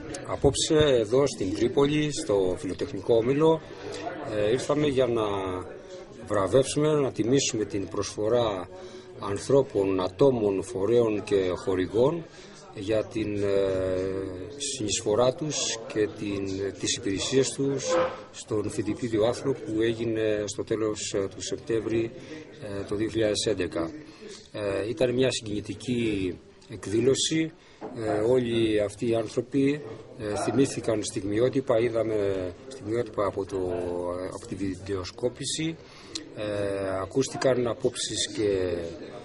Απόψε εδώ στην Τρίπολη, στο Φιλοτεχνικό Όμιλο, ήρθαμε για να βραβεύσουμε, να τιμήσουμε την προσφορά ανθρώπων, ατόμων, φορέων και χορηγών για την συνεισφορά τους και τις υπηρεσίες τους στον φοιτητήριο άθλο που έγινε στο τέλος του Σεπτέμβρη το 2011. Ήταν μια συγκινητική εκδήλωση. Όλοι αυτοί οι άνθρωποι θυμήθηκαν στιγμιότυπα, είδαμε στιγμιότυπα από τη βιντεοσκόπηση, ακούστηκαν απόψεις και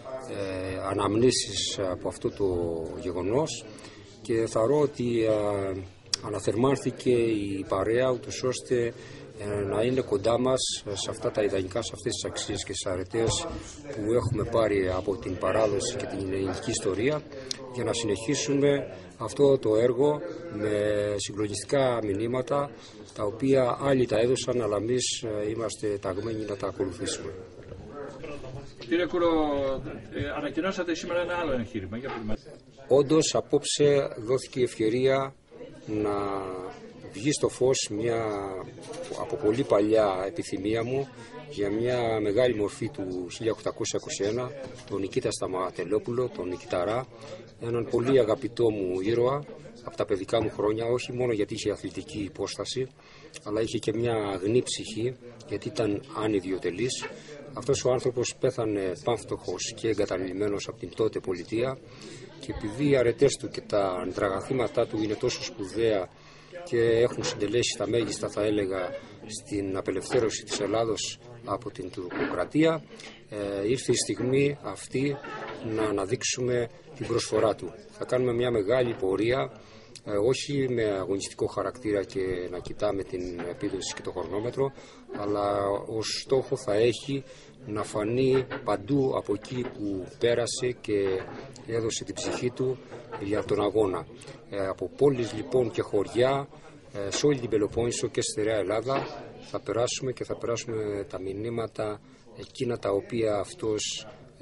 αναμνήσεις από αυτό το γεγονός και θεωρώ ότι αναθερμάνθηκε η παρέα ούτως ώστε να είναι κοντά μας σε αυτά τα ιδανικά, σε αυτές τις αξίες και τις αρετές που έχουμε πάρει από την παράδοση και την ελληνική ιστορία, για να συνεχίσουμε αυτό το έργο με συγκλονιστικά μηνύματα τα οποία άλλοι τα έδωσαν, αλλά εμείς είμαστε ταγμένοι να τα ακολουθήσουμε. Κύριε Κούρο, ανακοινώσατε σήμερα ένα άλλο εγχείρημα. Όντως, απόψε δόθηκε η ευκαιρία να βγει στο φως μια από πολύ παλιά επιθυμία μου για μια μεγάλη μορφή του 1821, τον Νικήτα Σταματελόπουλο, τον Νικηταρά, έναν πολύ αγαπητό μου ήρωα από τα παιδικά μου χρόνια, όχι μόνο γιατί είχε αθλητική υπόσταση, αλλά είχε και μια αγνή ψυχή, γιατί ήταν ανιδιοτελής. Αυτός ο άνθρωπος πέθανε πάμφτωχος και εγκαταλειμμένος από την τότε πολιτεία, και επειδή οι αρετές του και τα αντραγαθήματά του είναι τόσο σπουδαία και έχουν συντελέσει τα μέγιστα, θα έλεγα, στην απελευθέρωση της Ελλάδος από την τουρκοκρατία, ήρθε η στιγμή αυτή να αναδείξουμε την προσφορά του. Θα κάνουμε μια μεγάλη πορεία, όχι με αγωνιστικό χαρακτήρα και να κοιτάμε την επίδοση και το χρονόμετρο, αλλά ως στόχο θα έχει να φανεί παντού από εκεί που πέρασε και έδωσε την ψυχή του για τον αγώνα. Από πόλεις λοιπόν και χωριά, σε όλη την Πελοπόννησο και στη στερεά Ελλάδα θα περάσουμε και θα περάσουμε τα μηνύματα εκείνα τα οποία αυτός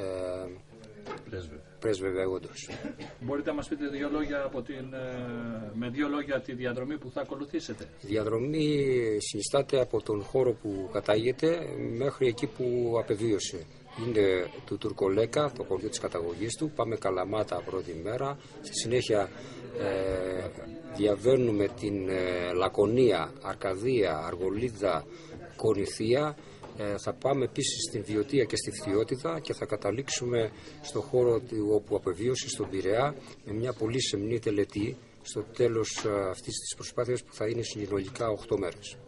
πρέσβευε όντως. Μπορείτε να μας πείτε δύο λόγια με δύο λόγια τη διαδρομή που θα ακολουθήσετε? Η διαδρομή συνιστάται από τον χώρο που κατάγεται μέχρι εκεί που απεβίωσε. Είναι του Τουρκολέκα, το χωριό της καταγωγής του. Πάμε Καλαμάτα πρώτη μέρα. Στη συνέχεια διαβαίνουμε την Λακωνία, Αρκαδία, Αργολίδα, Κορινθία. Θα πάμε επίσης στην Βιωτία και στη Φθιώτιδα και θα καταλήξουμε στο χώρο όπου απεβίωσε, στον Πειραιά, με μια πολύ σεμνή τελετή στο τέλος αυτής της προσπάθειας που θα είναι συνολικά 8 μέρες.